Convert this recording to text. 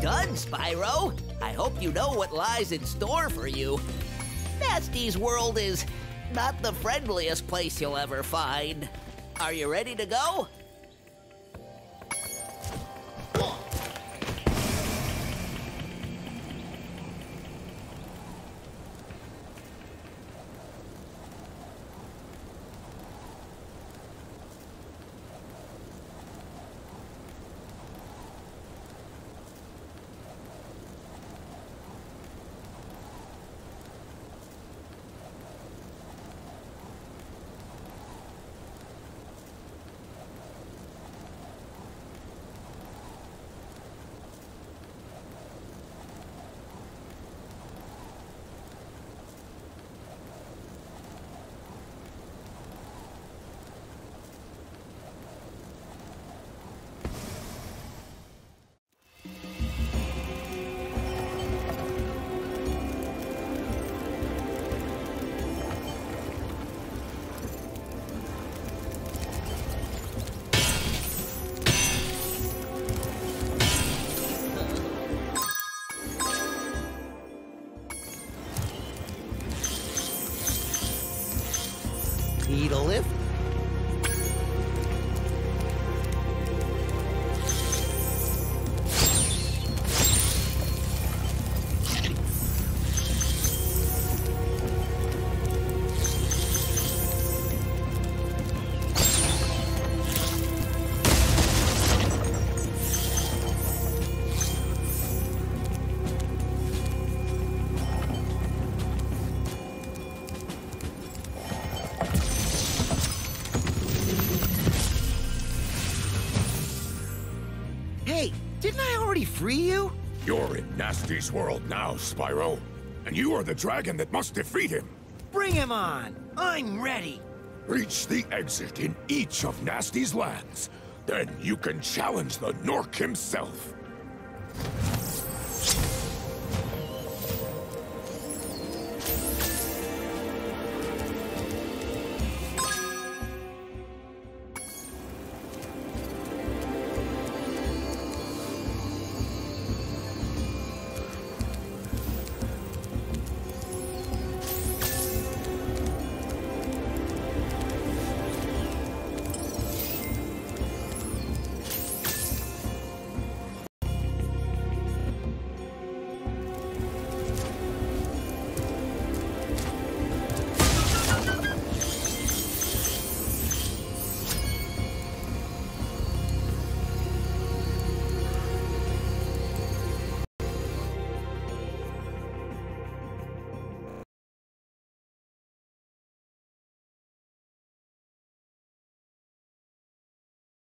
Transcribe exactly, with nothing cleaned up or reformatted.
done, Spyro. I hope you know what lies in store for you. Nasty's world is not the friendliest place you'll ever find. Are you ready to go? Need a lift? Hey, didn't I already free you? You're in Nasty's world now, Spyro. And you are the dragon that must defeat him. Bring him on! I'm ready! Reach the exit in each of Nasty's lands. Then you can challenge the Nork himself.